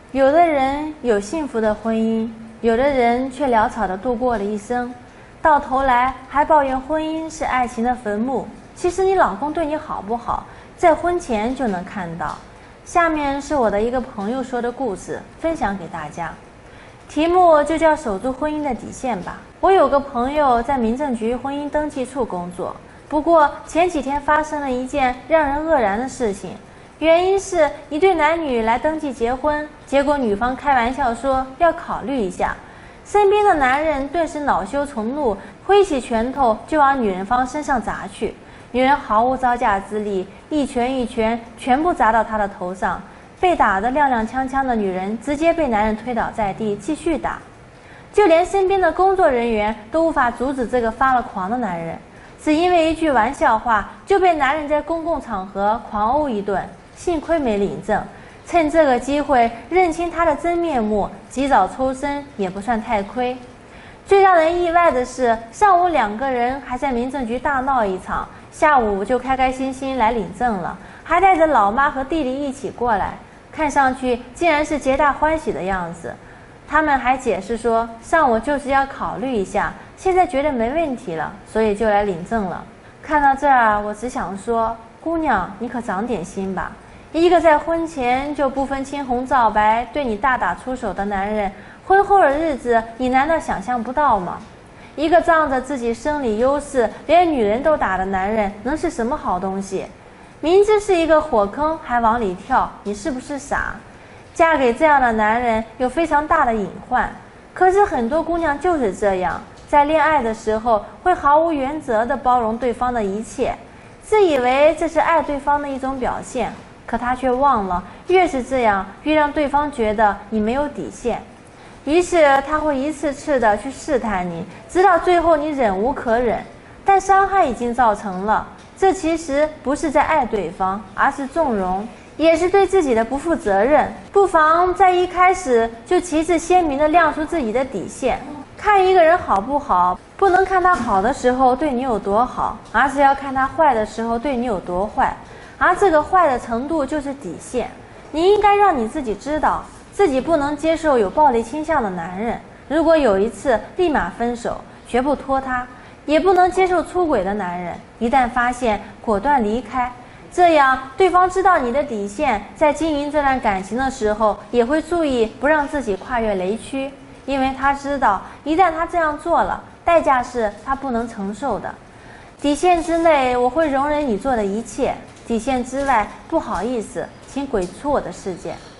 有的人有幸福的婚姻，有的人却潦草地度过了一生，到头来还抱怨婚姻是爱情的坟墓。其实你老公对你好不好，在婚前就能看到。下面是我的一个朋友说的故事，分享给大家，题目就叫守住婚姻的底线吧。我有个朋友在民政局婚姻登记处工作，不过前几天发生了一件让人愕然的事情。原因是一对男女来登记结婚，结果女方开玩笑说要考虑一下，身边的男人顿时恼羞成怒，挥起拳头就往女人方身上砸去。女人毫无招架之力，一拳一拳全部砸到他的头上，被打得踉踉跄跄的女人直接被男人推倒在地继续打。就连身边的工作人员都无法阻止这个发了狂的男人，只因为一句玩笑话就被男人在公共场合狂殴一顿。幸亏没领证，趁这个机会认清他的真面目，及早抽身也不算太亏。最让人意外的是，上午两个人还在民政局大闹一场，下午就开开心心来领证了，还带着老妈和弟弟一起过来，看上去竟然是皆大欢喜的样子。他们还解释说，上午就是要考虑一下，现在觉得没问题了，所以就来领证了。看到这儿，我只想说，姑娘，你可长点心吧。一个在婚前就不分青红皂白对你大打出手的男人，婚后的日子你难道想象不到吗？一个仗着自己生理优势连女人都打的男人能是什么好东西？明知是一个火坑还往里跳，你是不是傻？嫁给这样的男人有非常大的隐患。可是很多姑娘就是这样，在恋爱的时候会毫无原则地包容对方的一切，自以为这是爱对方的一种表现。可他却忘了，越是这样，越让对方觉得你没有底线。于是他会一次次的去试探你，直到最后你忍无可忍。但伤害已经造成了，这其实不是在爱对方，而是纵容，也是对自己的不负责任。不妨在一开始就旗帜鲜明地亮出自己的底线。看一个人好不好，不能看他好的时候对你有多好，而是要看他坏的时候对你有多坏。而这个坏的程度就是底线，你应该让你自己知道，自己不能接受有暴力倾向的男人，如果有一次立马分手，绝不拖他，也不能接受出轨的男人，一旦发现果断离开，这样对方知道你的底线，在经营这段感情的时候也会注意不让自己跨越雷区，因为他知道一旦他这样做了，代价是他不能承受的。底线之内我会容忍你做的一切，底线之外，不好意思，请滚出我的世界。